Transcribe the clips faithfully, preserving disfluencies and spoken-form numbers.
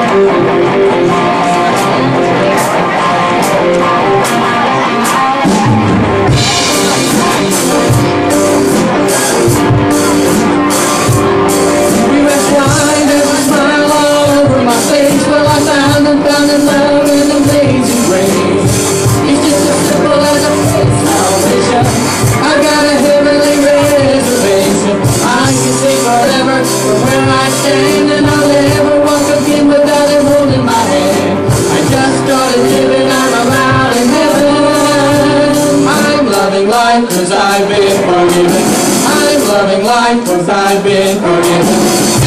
Cause I've been forgiven. I'm loving life cause I've been forgiven.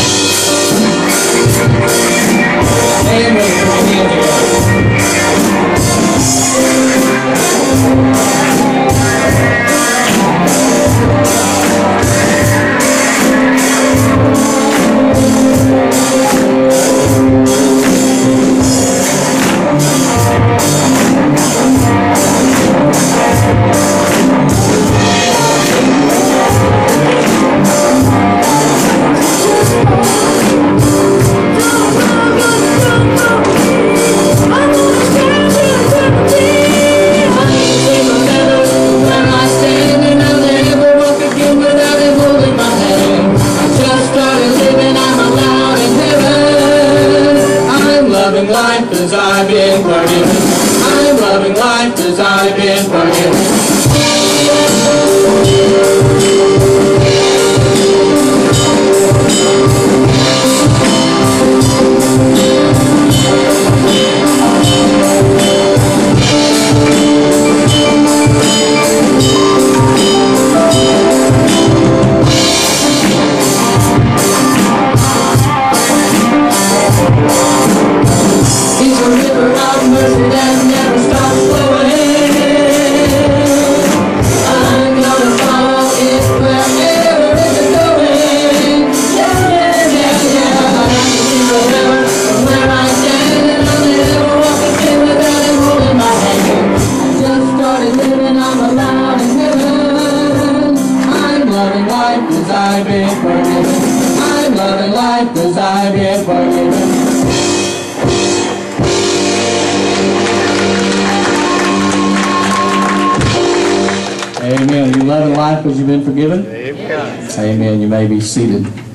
Amen. Life cause I've been forgiven. I'm loving life cause I've been forgiven. I've been forgiven. I'm loving life cause I've been forgiven. Amen. You loving life because you've been forgiven? Amen. Amen. You may be seated.